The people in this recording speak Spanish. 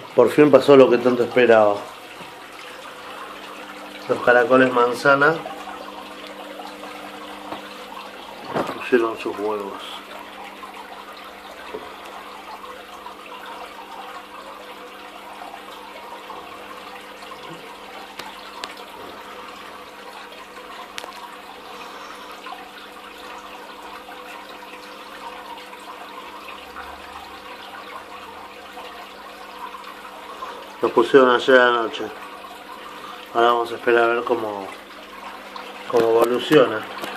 Por fin pasó lo que tanto esperaba. Los caracoles manzana pusieron sus huevos. Los pusieron ayer a la noche. Ahora vamos a esperar a ver cómo evoluciona.